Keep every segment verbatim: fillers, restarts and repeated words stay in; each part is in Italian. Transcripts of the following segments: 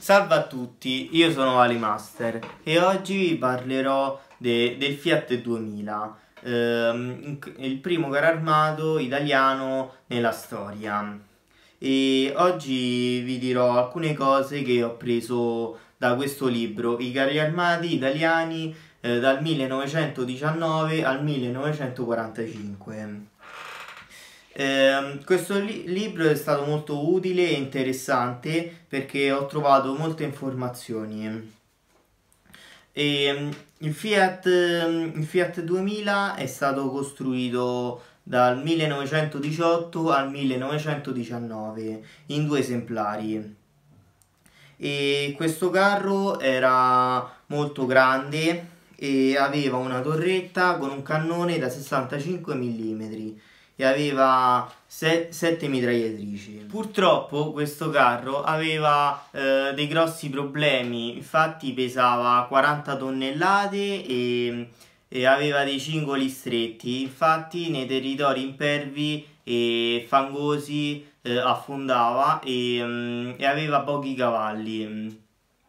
Salve a tutti, io sono Valimaster e oggi vi parlerò de- del Fiat duemila, ehm, il primo carro armato italiano nella storia. E oggi vi dirò alcune cose che ho preso da questo libro, I carri armati italiani eh, dal millenovecentodiciannove al millenovecentoquarantacinque. Ehm, questo li- libro è stato molto utile e interessante perché ho trovato molte informazioni. E, il Fiat, ehm, il Fiat duemila è stato costruito dal millenovecentodiciotto al millenovecentodiciannove in due esemplari. E questo carro era molto grande e aveva una torretta con un cannone da sessantacinque millimetri e aveva sette mitragliatrici. Purtroppo questo carro aveva eh, dei grossi problemi, infatti pesava quaranta tonnellate e, e aveva dei cingoli stretti, infatti nei territori impervi e fangosi eh, affondava e, mm, e aveva pochi cavalli.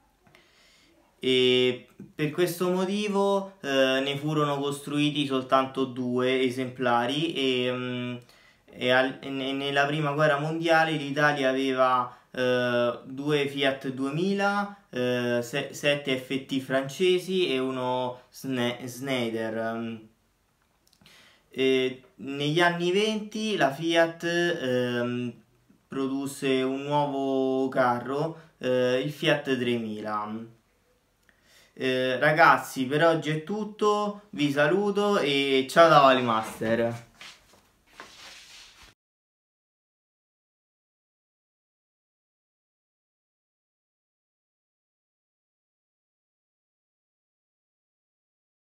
E per questo motivo eh, ne furono costruiti soltanto due esemplari e, mm, e al- e ne- nella prima guerra mondiale l'Italia aveva eh, due Fiat duemila, eh, se- sette F T francesi e uno Sne- Schneider. E negli anni venti la Fiat ehm, produsse un nuovo carro, eh, il Fiat tremila. Eh, ragazzi, per oggi è tutto, vi saluto e ciao da Valimaster.